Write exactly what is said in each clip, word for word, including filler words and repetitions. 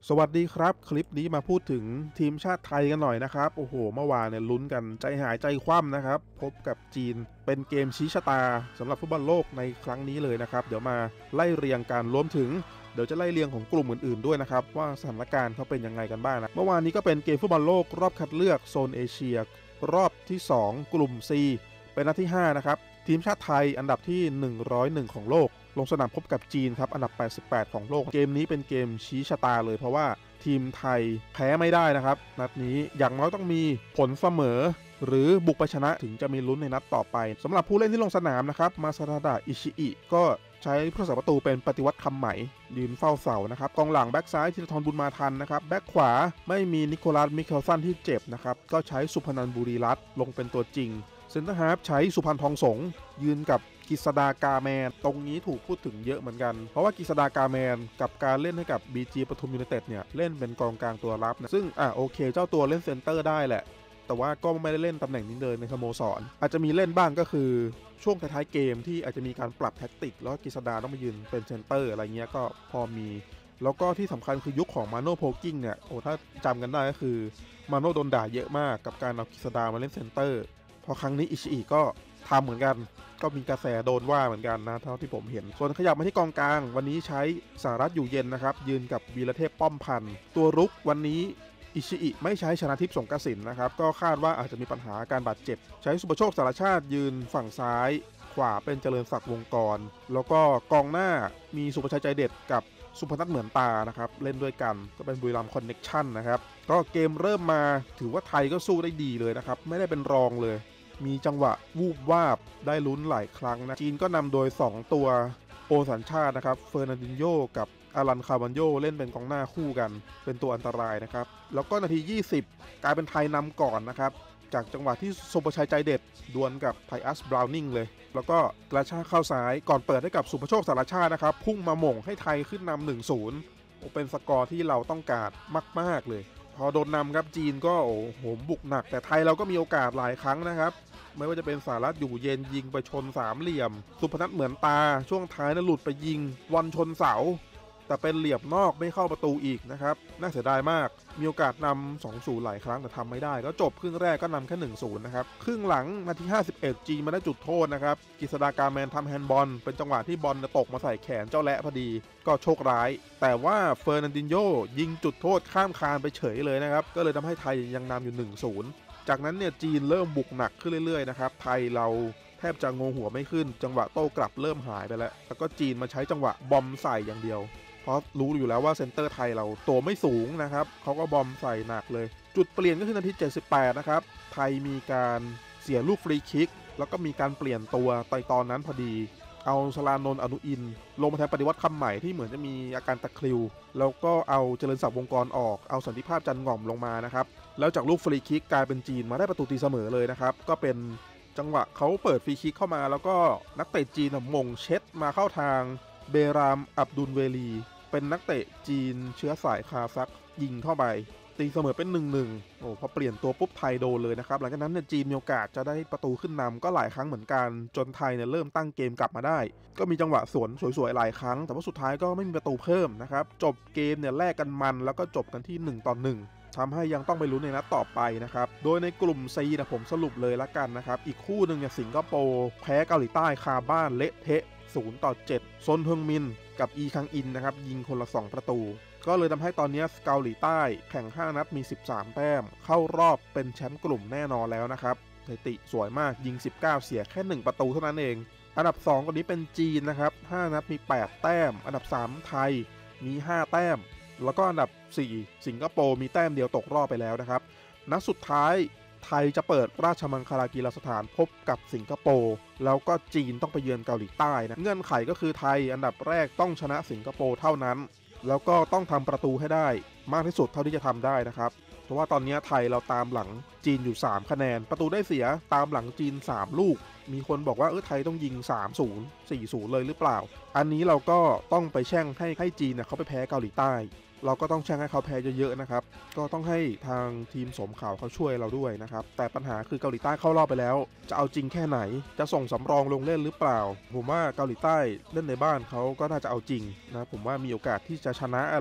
สวัสดีครับคลิปนี้มาพูดถึงทีมชาติไทยกันหน่อยนะครับโอ้โหเมื่อวานเนี่ยลุ้นกันใจหายใจคว่ำนะครับพบกับจีนเป็นเกมชี้ชะตาสำหรับฟุตบอลโลกในครั้งนี้เลยนะครับเดี๋ยวมาไล่เรียงกันรวมถึงเดี๋ยวจะไล่เรียงของกลุ่มอื่นๆด้วยนะครับว่าสถานการณ์เขาเป็นยังไงกันบ้างนะเมื่อวานนี้ก็เป็นเกมฟุตบอลโลกรอบคัดเลือกโซนเอเชียรอบที่สองกลุ่ม C เป็นนัดที่ห้านะครับทีมชาติไทยอันดับที่หนึ่งร้อยเอ็ดของโลกลงสนามพบกับจีนครับอันดับแปดสิบแปดของโลกเกมนี้เป็นเกมชี้ชะตาเลยเพราะว่าทีมไทยแพ้ไม่ได้นะครับนัดนี้อย่างน้อยต้องมีผลเสมอหรือบุกไปชนะถึงจะมีลุ้นในนัดต่อไปสำหรับผู้เล่นที่ลงสนามนะครับมาซาดะอิชิอิก็ใช้ผู้รักษาประตูเป็นปฏิวัติคำใหม่ยืนเฝ้าเสานะครับกองหลังแบ็กซ้ายธีรทรบุญมาทันนะครับแบ็กขวาไม่มีนิโคลัสมิเคลสันที่เจ็บนะครับก็ใช้สุพนันท์บุรีรัตน์ลงเป็นตัวจริงเซนเตอร์ฮาล์ฟใช้สุพรรณทองสงยืนกับกฤษดากาแมนตรงนี้ถูกพูดถึงเยอะเหมือนกันเพราะว่ากฤษดากาแมนกับการเล่นให้กับ บี จี ปทุมยูไนเต็ดเนี่ยเล่นเป็นกองกลางตัวรับนะซึ่งอ่ะโอเคเจ้าตัวเล่นเซนเตอร์ได้แหละแต่ว่าก็ไม่ได้เล่นตำแหน่งนี้เลยในสโมสรอาจจะมีเล่นบ้างก็คือช่วงท้ายๆเกมที่อาจจะมีการปรับแท็กติกแล้วกฤษดาต้องมายืนเป็นเซนเตอร์อะไรเงี้ยก็พอมีแล้วก็ที่สำคัญคือยุคของมาโน่โพกิ้งเนี่ยโอ้ถ้าจำกันได้ก็คือมาโน่โดนด่าเยอะมากกับการเอากฤษดามาเล่นเซนเตอร์พอครั้งนี้อิชิอิก็ทำเหมือนกันก็มีกระแสโดนว่าเหมือนกันนะเท่าที่ผมเห็นส่วนขยับมาที่กองกลางวันนี้ใช้สหรัฐอยู่เย็นนะครับยืนกับวีรเทพป้อมพันธ์ตัวรุกวันนี้อิชิอิไม่ใช้ชนะทิพย์สงกสินนะครับก็คาดว่าอาจจะมีปัญหาการบาดเจ็บใช้สุประโชคสารชาติยืนฝั่งซ้ายขวาเป็นเจริญศักดิ์วงกรแล้วก็กองหน้ามีสุภชัยใจเด็ดกับสุพนัทเหมือนตานะครับเล่นด้วยกันก็เป็นบุรีรัมย์คอนเน็กชั่นนะครับก็เกมเริ่มมาถือว่าไทยก็สู้ได้ดีเลยนะครับไม่ได้เป็นรองเลยมีจังหวะวูบวาบได้ลุ้นหลายครั้งนะจีนก็นำโดยสองตัวโอสัญชาตินะครับเฟอร์นันดินโญกับอารันคาวันโญเล่นเป็นกองหน้าคู่กันเป็นตัวอันตรายนะครับแล้วก็นาทียี่สิบกลายเป็นไทยนำก่อนนะครับจากจังหวะที่สุภชัยใจเด็ดดวลกับไทอัสบราวนิงเลยแล้วก็กระชากเข้าซ้ายก่อนเปิดให้กับสุภโชคสารชาตินะครับพุ่งมาหม่งให้ไทยขึ้นนำ หนึ่งศูนย์ เป็นสกอร์ที่เราต้องการมากๆเลยพอโดนนำครับจีนก็โอ้โหบุกหนักแต่ไทยเราก็มีโอกาสหลายครั้งนะครับไม่ว่าจะเป็นสหรัฐอยู่เย็นยิงไปชนสามเหลี่ยมสุพนัทเหมือนตาช่วงท้ายนั้นหลุดไปยิงวันชนเสาแต่เป็นเหลี่ยมนอกไม่เข้าประตูอีกนะครับน่าเสียดายมากมีโอกาสนำ สองศูนย์ หลายครั้งแต่ทำไม่ได้ก็จบครึ่งแรกก็นำแค่ หนึ่งศูนย์ นะครับครึ่งหลังนาทีห้าสิบเอ็ดจีนมาได้จุดโทษนะครับกฤษดากาแมนทำแฮนด์บอลเป็นจังหวะที่บอลตกมาใส่แขนเจ้าแหละพอดีก็โชคร้ายแต่ว่าเฟอร์นันดินโญยิงจุดโทษข้ามคานไปเฉยเลยนะครับก็เลยทำให้ไทยยังนำอยู่ หนึ่งศูนย์ จากนั้นเนี่ยจีนเริ่มบุกหนักขึ้นเรื่อยๆนะครับไทยเราแทบจะงงหัวไม่ขึ้นจังหวะโต้กลับเริ่มหายไปแล้วแล้วก็จีนมาใช้จังหวะบอมใส่อย่างเดียวเพราะรู้อยู่แล้วว่าเซนเตอร์ไทยเราตัวไม่สูงนะครับเขาก็บอมใส่หนักเลยจุดเปลี่ยนก็คือนาทีเจ็ดสิบแปดนะครับไทยมีการเสียลูกฟรีคิกแล้วก็มีการเปลี่ยนตัวในตอนนั้นพอดีเอาชลานนท์อนุอินลงมาแทนปฏิวัติคำใหม่ที่เหมือนจะมีอาการตะคริวแล้วก็เอาเจริญศักดิ์วงกรออกเอาสันติภาพจันง่อมลงมานะครับแล้วจากลูกฟรีคิกกลายเป็นจีนมาได้ประตูตีเสมอเลยนะครับก็เป็นจังหวะเขาเปิดฟรีคิกเข้ามาแล้วก็นักเตะจีนมงเช็ดมาเข้าทางเบรามอับดุลเวลีเป็นนักเตะจีนเชื้อสายคาซัคยิงเข้าไปตีเสมอเป็น หนึ่งหนึ่ง โอ้พอเปลี่ยนตัวปุ๊บไทยโดนเลยนะครับหลังจากนั้นเนี่ยจีนมีโอกาสจะได้ประตูขึ้นนำก็หลายครั้งเหมือนกันจนไทยเนี่ยเริ่มตั้งเกมกลับมาได้ก็มีจังหวะสวนสวยๆหลายครั้งแต่ว่าสุดท้ายก็ไม่มีประตูเพิ่มนะครับจบเกมเนี่ยแลกกันมันแล้วก็จบกันที่หนึ่งต่อหนึ่งทำให้ยังต้องไปลุ้นในนัดต่อไปนะครับโดยในกลุ่ม C นะผมสรุปเลยละกันนะครับอีกคู่หนึ่งเนี่ยสิงคโปร์แพ้เกาหลีใต้คาบ้านเละเทะศูนย์ต่อเจ็ดซนเฮิงมินกับอีคังอินนะครับยิงคนละสองประตูก็เลยทำให้ตอนนี้เกาหลีใต้แข่งห้านัดมีสิบสามแต้มเข้ารอบเป็นแชมป์กลุ่มแน่นอนแล้วนะครับสถิติสวยมากยิงสิบเก้าเสียแค่หนึ่งประตูเท่านั้นเองอันดับสองตอนนี้เป็นจีนนะครับห้านัดมีแปดแต้มอันดับสามไทยมีห้าแต้มแล้วก็อันดับสี่สิงคโปร์มีแต้มเดียวตกรอบไปแล้วนะครับนัดสุดท้ายไทยจะเปิดราชมังคลากีฬาสถานพบกับสิงคโปร์แล้วก็จีนต้องไปเยือนเกาหลีใต้นะเงื่อนไขก็คือไทยอันดับแรกต้องชนะสิงคโปร์เท่านั้นแล้วก็ต้องทำประตูให้ได้มากที่สุดเท่าที่จะทำได้นะครับเพราะว่าตอนนี้ไทยเราตามหลังจีนอยู่สามคะแนนประตูได้เสียตามหลังจีนสามลูกมีคนบอกว่าเออไทยต้องยิง สามศูนย์ สี่ศูนย์ เลยหรือเปล่าอันนี้เราก็ต้องไปแช่งให้ให้จีนเนี่ยเขาไปแพ้เกาหลีใต้ เราก็ต้องแช่งให้เขาแพ้เยอะๆนะครับก็ต้องให้ทางทีมสมข่าวเขาช่วยเราด้วยนะครับแต่ปัญหาคือเกาหลีใต้เข้ารอบไปแล้วจะเอาจริงแค่ไหนจะส่งสำรองลงเล่นหรือเปล่าผมว่าเกาหลีใต้เล่นในบ้านเขาก็น่าจะเอาจริงนะผมว่ามีโอกาสที่จะชนะอะไร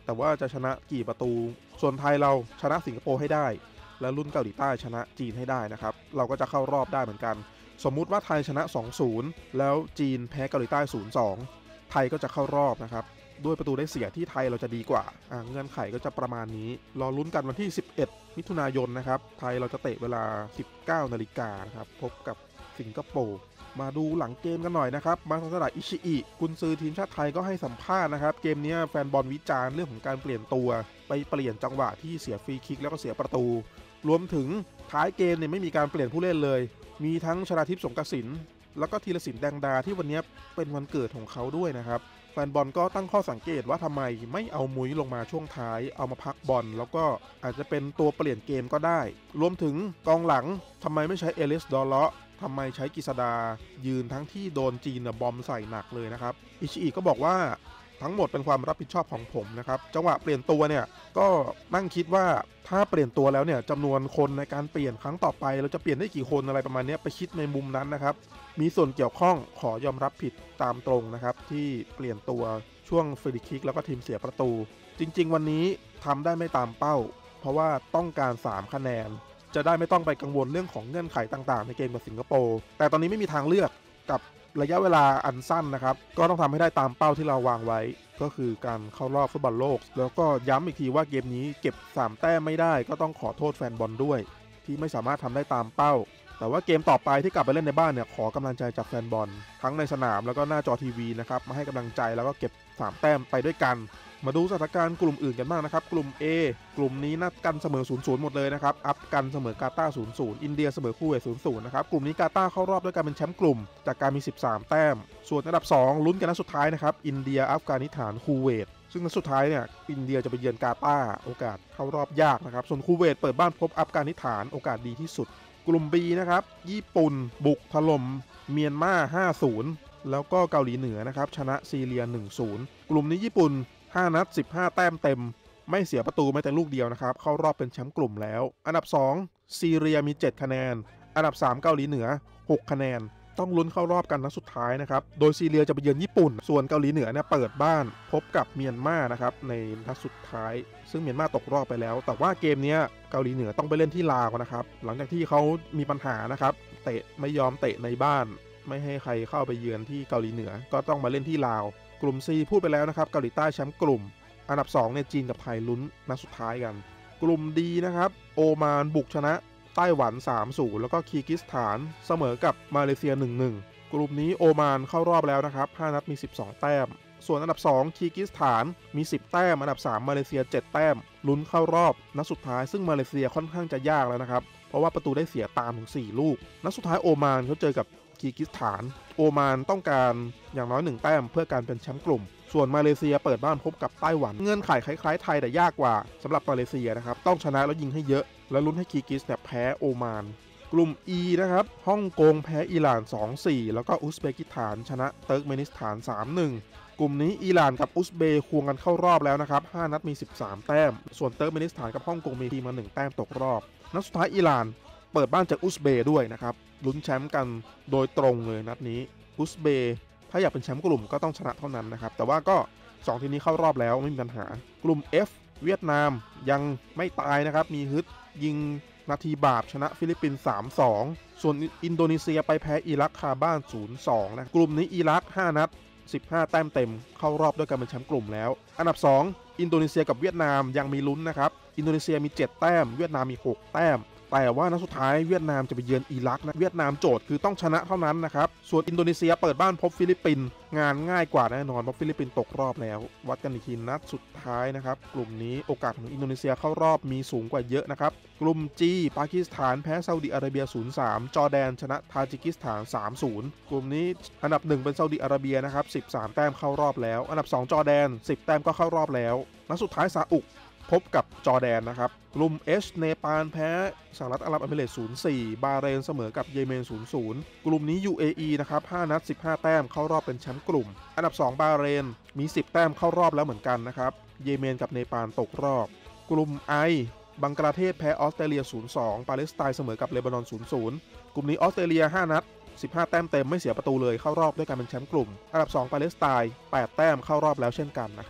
แต่ว่าจะชนะกี่ประตูส่วนไทยเราชนะสิงคโปร์ให้ได้และรุ่นเกาหลีใต้ชนะจีนให้ได้นะครับเราก็จะเข้ารอบได้เหมือนกันสมมุติว่าไทยชนะ สองศูนย์ แล้วจีนแพ้เกาหลีใต้ ศูนย์สอง ไทยก็จะเข้ารอบนะครับด้วยประตูได้เสียที่ไทยเราจะดีกว่าเงื่อนไขก็จะประมาณนี้รอลุ้นกันวันที่สิบเอ็ดมิถุนายนนะครับไทยเราจะเตะเวลา สิบเก้านาฬิกาครับพบกับสิงคโปร์มาดูหลังเกมกันหน่อยนะครับมาสดาอิชิอิกุนซือทีมชาติไทยก็ให้สัมภาษณ์นะครับเกมนี้แฟนบอลวิจารณ์เรื่องของการเปลี่ยนตัวไปเปลี่ยนจังหวะที่เสียฟรีคิกแล้วก็เสียประตูรวมถึงท้ายเกมเนี่ยไม่มีการเปลี่ยนผู้เล่นเลยมีทั้งชนาทิพย์สงกสินแล้วก็ธีรศิลป์แดงดาที่วันนี้เป็นวันเกิดของเขาด้วยนะครับแฟนบอลก็ตั้งข้อสังเกตว่าทำไมไม่เอามุ้ยลงมาช่วงท้ายเอามาพักบอลแล้วก็อาจจะเป็นตัวเปลี่ยนเกมก็ได้รวมถึงกองหลังทำไมไม่ใช้เอลิสดอลเลาะทำไมใช้กิษดายืนทั้งที่โดนจีนบอมใส่หนักเลยนะครับอิชิอิก็บอกว่าทั้งหมดเป็นความรับผิดชอบของผมนะครับจังหวะเปลี่ยนตัวเนี่ยก็นั่งคิดว่าถ้าเปลี่ยนตัวแล้วเนี่ยจำนวนคนในการเปลี่ยนครั้งต่อไปเราจะเปลี่ยนได้กี่คนอะไรประมาณนี้ไปคิดในมุมนั้นนะครับมีส่วนเกี่ยวข้องขอยอมรับผิดตามตรงนะครับที่เปลี่ยนตัวช่วงฟรีคิกแล้วก็ทีมเสียประตูจริงๆวันนี้ทำได้ไม่ตามเป้าเพราะว่าต้องการสามคะแนนจะได้ไม่ต้องไปกังวลเรื่องของเงื่อนไขต่างๆในเกมกับสิงคโปร์แต่ตอนนี้ไม่มีทางเลือกกับระยะเวลาอันสั้นนะครับก็ต้องทำให้ได้ตามเป้าที่เราวางไว้ก็คือการเข้ารอบฟุตบอลโลกแล้วก็ย้ำอีกทีว่าเกมนี้เก็บสามแต้มไม่ได้ก็ต้องขอโทษแฟนบอลด้วยที่ไม่สามารถทำได้ตามเป้าแต่ว่าเกมต่อไปที่กลับไปเล่นในบ้านเนี่ยขอกำลังใจจากแฟนบอลทั้งในสนามแล้วก็หน้าจอทีวีนะครับมาให้กำลังใจแล้วก็เก็บสามแต้มไปด้วยกันมาดูสถานการณ์กลุ่มอื่นกันบ้างนะครับกลุ่ม A กลุ่มนี้นัดกันเสมอ ศูนย์ศูนย์ หมดเลยนะครับอัพกันเสมอกาตาร์ ศูนย์ศูนย์ อินเดียเสมอคูเวต ศูนย์ศูนย์ นะครับกลุ่มนี้กาตาร์เข้ารอบด้วยการเป็นแชมป์กลุ่มจากการมีสิบสามแต้มส่วนอันดับสองลุ้นกันนัดสุดท้ายนะครับอินเดียอัฟกานิสถานคูเวตซึ่งนัดสุดท้ายเนี่ยอินเดียจะไปเยือนกาตาร์โอกาสเข้ารอบยากนะครับส่วนคูเวตเปิดบ้านพบอัฟกานิสถานโอกาสดีที่สุดกลุ่ม B นะครับญี่ปุ่นบุกถล่มเมียนมา ห้าศูนย์ แล้วก็เกาหลีเหนือนะครับชนะซีเรีย หนึ่งศูนย์ กลุ่มนี้ญี่ปุ่นห้านัดสิบห้าแต้มเต็มไม่เสียประตูแม้แต่ลูกเดียวนะครับเข้ารอบเป็นแชมป์กลุ่มแล้วอันดับสองซีเรียมีเจ็ดคะแนนอันดับสามเกาหลีเหนือหกคะแนนต้องลุ้นเข้ารอบกันนัดสุดท้ายนะครับโดยซีเรียจะไปเยือนญี่ปุ่นส่วนเกาหลีเหนือเนี่ยเปิดบ้านพบกับเมียนมานะครับในนัดสุดท้ายซึ่งเมียนมาตกรอบไปแล้วแต่ว่าเกมนี้เกาหลีเหนือต้องไปเล่นที่ลาวนะครับหลังจากที่เขามีปัญหานะครับเตะไม่ยอมเตะในบ้านไม่ให้ใครเข้าไปเยือนที่เกาหลีเหนือก็ต้องมาเล่นที่ลาวกลุ่ม C พูดไปแล้วนะครับเกาหลีใต้แชมป์กลุ่มอันดับสองเนี่ยจีนกับไทยลุ้นนัดสุดท้ายกันกลุ่ม D นะครับโอมานบุกชนะไต้หวัน สามศูนย์ แล้วก็คีร์กิสถานเสมอกับมาเลเซีย หนึ่งหนึ่ง กลุ่มนี้โอมานเข้ารอบแล้วนะครับห้านัดมีสิบสองแต้มส่วนอันดับสองคีร์กิสถานมีสิบแต้มอันดับสามมาเลเซียเจ็ดแต้มลุ้นเข้ารอบนัดสุดท้ายซึ่งมาเลเซียค่อนข้างจะยากแล้วนะครับเพราะว่าประตูได้เสียตามถึงสี่ลูกนัดสุดท้ายโอมานเขาเจอกับคีร์กิสถานโอมานต้องการอย่างน้อยหนึ่งแต้มเพื่อการเป็นแชมป์กลุ่มส่วนมาเลเซียเปิดบ้านพบกับไต้หวันเงื่อนไขคล้ายๆไทยแต่ยากกว่าสำหรับมาเลเซียนะครับต้องชนะแล้วยิงให้เยอะและลุ้นให้คีร์กิสเนี่ยแพ้โอมานกลุ่ม E นะครับฮ่องกงแพ้อิหร่าน สองสี่ แล้วก็อุซเบกิสถานชนะเติร์กเมนิสถาน สามหนึ่ง กลุ่มนี้อิหร่านกับอุซเบย์ควงกันเข้ารอบแล้วนะครับห้านัดมีสิบสามแต้มส่วนเติร์กเมนิสถานกับฮ่องกงมีทีมมาหนึ่งแต้มตกรอบนัดสุดท้ายอิหร่านเปิดบ้านจากอุซเบย์ด้วยนะครับลุ้นแชมป์กันโดยตรงเลยนัดนี้อุซเบย์ถ้าอยากเป็นแชมป์กลุ่มก็ต้องชนะเท่านั้นนะครับแต่ว่าก็สองทีมนี้เข้ารอบแล้วไม่มีปัญหากลุ่ม F เวียดนามยังไม่ตายนะครับมีฮึดยิงนาทีบาปชนะฟิลิปปินส์ สามสอง ส่วนอินโดนีเซียไปแพ้อิรักคาบ้าน ศูนย์สอง นะกลุ่มนี้อิรักห้านัดสิบห้าแต้มเต็มเข้ารอบด้วยการเป็นแชมป์กลุ่มแล้วอันดับสองอินโดนีเซียกับเวียดนามยังมีลุ้นนะครับอินโดนีเซียมีเจ็ดแต้มเวียดนามมีหกแต้มแต่ว่านัดสุดท้ายเวียดนามจะไปเยือนอิรักนะเวียดนามโจทย์คือต้องชนะเท่านั้นนะครับส่วนอินโดนีเซียเปิดบ้านพบฟิลิปปินส์งานง่ายกว่าแน่นอนเพราะฟิลิปปินส์ตกรอบแล้ววัดกันอีกทีนัดสุดท้ายนะครับกลุ่มนี้โอกาสของอินโดนีเซียเข้ารอบมีสูงกว่าเยอะนะครับกลุ่ม G ปากีสถานแพ้ซาอุดิอาระเบีย ศูนย์สาม จอร์แดนชนะทาจิกิสถาน สามศูนย์ กลุ่มนี้อันดับหนึ่งเป็นซาอุดิอาระเบียนะครับสิบสามแต้มเข้ารอบแล้วอันดับสองจอร์แดนสิบแต้มก็เข้ารอบแล้วนัดสุดท้ายซาอุพบกับจอร์แดนนะครับกลุ่ม H เนปาลแพ้สหรัฐอาหรับเอมิเรตส์ ศูนย์สี่ บาห์เรนเสมอกับเยเมน ศูนย์ศูนย์ กลุ่มนี้ ยู เอ อี นะครับห้านัดสิบห้าแต้มเข้ารอบเป็นแชมป์กลุ่มอันดับสองบาห์เรนมีสิบแต้มเข้ารอบแล้วเหมือนกันนะครับเยเมนกับเนปาลตกรอบกลุ่ม I บังกลาเทศแพ้ออสเตรเลีย ศูนย์สอง ปาเลสไตน์เสมอกับเลบานอน ศูนย์ศูนย์ กลุ่มนี้ออสเตรเลียห้านัดสิบห้าแต้มเต็มไม่เสียประตูเลยเข้ารอบด้วยการเป็นแชมป์กลุ่มอันดับสองปาเลสไตน์แปดแต้มเข้ารอบแล้วเช่นกันนะครับ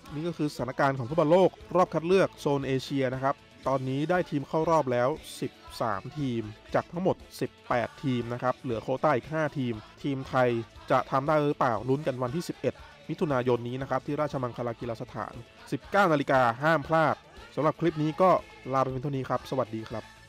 นี่ก็คือสถานการณ์ของฟุตบอลโลกรอบคัดเลือกโซนเอเชียนะครับตอนนี้ได้ทีมเข้ารอบแล้วสิบสามทีมจากทั้งหมดสิบแปดทีมนะครับเหลือโควต้าอีกห้าทีมทีมไทยจะทำได้หรือเปล่าลุ้นกันวันที่สิบเอ็ดมิถุนายนนี้นะครับที่ราชมังคลากีฬาสถาน สิบเก้านาฬิกาห้ามพลาดสำหรับคลิปนี้ก็ลาไปเป็นเท่านี้ครับสวัสดีครับ